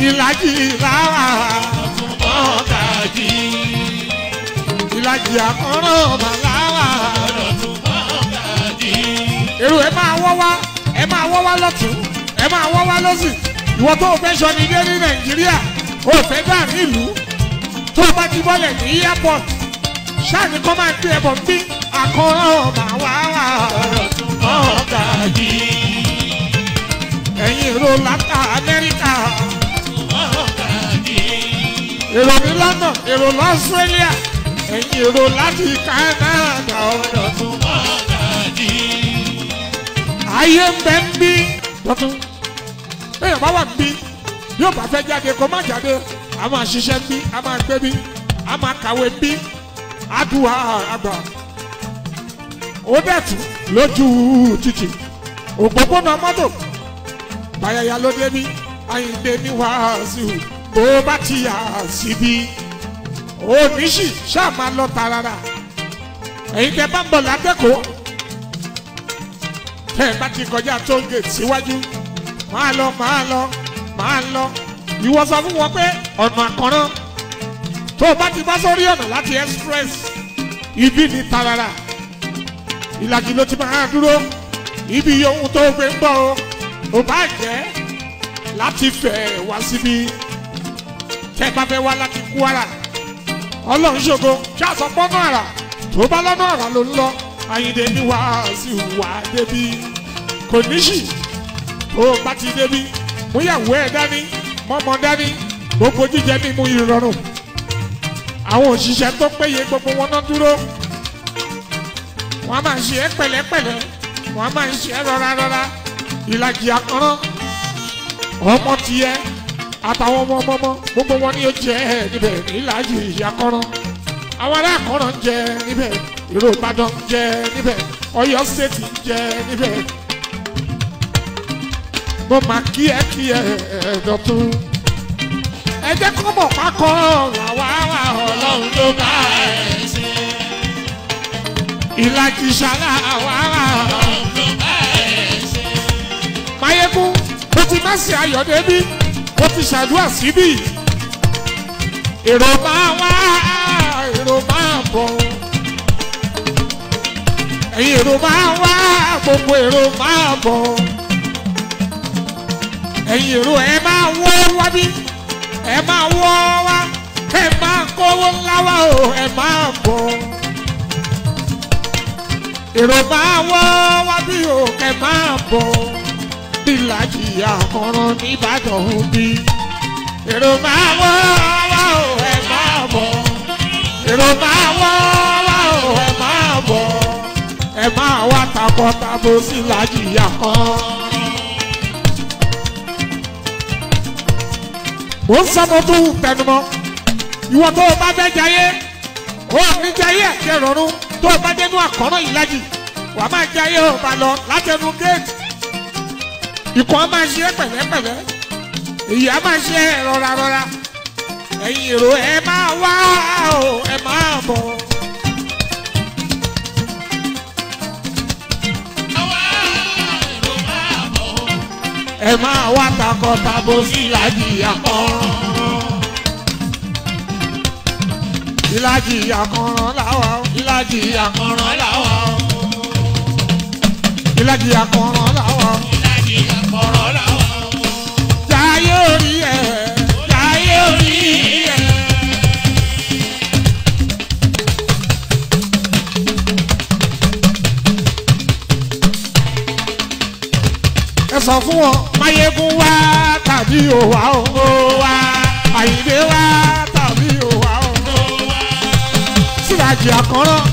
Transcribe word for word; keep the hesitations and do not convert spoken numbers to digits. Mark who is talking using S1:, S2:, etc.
S1: ìlàjì làwà
S2: mọ́gàjì.
S1: ìlàjì àkọ́rọ́ màláwà.
S2: mọ́gàjì.
S1: èrò ẹ máa wọ́ wá ẹ máa wọ́ wá lọ́tún ẹ máa wọ́ wá lọ́sì ìwọ tó o fẹ́ sọ ní dé ní nàìjíríà o fẹ́ dà nílùú tó o bá ti bọ́lẹ̀ ní airport ṣáàní kọ́ máa gbé ẹbọ bí àkọ́rọ́ màláwà.
S2: mọ́gàjì.
S1: ẹ̀yin èrò láta amẹ́ríkà.
S2: mọ́gàjì.
S1: èrò ní london èrò ní australia ẹ̀yin èrò láti canada.
S2: Dọ̀tun mọ́gàjì.
S1: ayé ń bẹ ń bí dọ̀tun bẹ́ẹ̀ bá wà ń bí yóò bá fẹ́ jáde kó má jáde a máa ṣiṣẹ́ ń bí a máa gbé bí a máa kàwé ń bí àdúrà àgbà ó dẹ̀tù lójú títì òpópónà mọ́tò báyàyà ló débi Àyìndé ní Wàsíù bó bá ti yà síbi oníṣì ṣáà máa lọ tààràrà ẹ̀yin tẹ́ bá ń bọ̀ látẹ́kọ̀ọ́ tẹ́ ẹ bá ti kọjá toll gate síwájú máa lọ máa lọ máa lọ ìwọ sọ fún wọn pé ọ̀nà àkànrán tó o bá ti bá sórí ọ̀nà láti express ibi ní tààràrà Ìlàjì ló ti máa dúró ibi ohun tó gbé ń bọ̀ o ò bá jẹ́ láti fẹ́ wá síbi tẹ́ ẹ bá fẹ́ wá láti Kwara Ọlọ́run ṣògo ṣáàsọ pọ́nú àrà tó bá lọ́nà àrà ló ń lọ Àyìndé ní Wàsíù wà débi kò níṣì tó bá ti débi múyàwó ẹ̀ dání mọ́mọ́ dání gbogbo jíjẹ mímu ìrọ̀rùn àwọn òṣìṣẹ́ tó péye gbogbo wọn náà dúró wọn a máa ń ṣe é pẹ̀lẹ́pẹ̀lẹ́ wọn a máa ń ṣe é rọra-rọra Ìlàjì àkànrán ọmọ tiẹ̀ àtàwọn ọmọ ọmọ gbogbo wọn ni ó jẹ níbẹ̀ Ìlàjì àkànrán àwọn ará àkànrán ń jẹ níbẹ̀ Ìró Ìbàdàn ń jẹ níbẹ̀ Ọ̀yọ́ state ń jẹ níbẹ̀ mo máa kí ẹ kí ẹ Dọ̀tun ẹ jẹ́ kó mọ̀ pákọ́ làwa wà Ọlọ́run ló bá ẹ ṣe Ìlàjì ṣàlà wà wà Ọlọ́run ló bá ẹ ṣe. Máyégún mo ti má ṣe ayọ̀ débí mo ti ṣàdúrà síbí èrò máa wá èrò máa bọ̀ ẹ̀yin èrò máa wá gbogbo èrò máa bọ̀ ẹ̀yin èrò ẹ máa wọ́ wá bí ẹ máa wọ́ wá ẹ máa kówó ńlá wá o ẹ máa bọ̀ èrò máa wọ́ wá bí o ẹ máa bọ̀ Ìlàjì àkànrán nìbàdàn bí èrò máa wọ́ wá o ẹ máa bọ̀ èrò máa wọ́ wá o ẹ máa bọ̀ ẹ máa wá takọtabo sí Ìlàjì àkànrán. mo ń sọ mo tún tẹnumọ́ ìwọ tó o bá fẹ́ jayé o ní jayé ẹ̀jẹ̀ rọrùn tó o bá dénú àkànrán Ìlàjì wàá máa jayé o bá lọ látẹnu géètì ikọ̀ á máa ṣe é pẹ̀lẹ́pẹ̀lẹ́ èyí á máa ṣe é rọra-rọra ẹ̀yin èrò ẹ máa wá o ẹ máa bọ̀. ẹ máa wá takọtabo sí Ìlàjì àkànrán Ìlàjì àkànrán làwa o Ìlàjì àkànrán làwa o Ìlàjì àkànrán làwa o
S2: Ìlàjì àkànrán làwa o.
S1: jayé orí ẹ jayé orí ẹ. ẹ sọ fún wọn Máyégún wá tàbí òwà òwò wá Àyìndé wá tàbí òwà òwò wá Ìlàjì àkànrán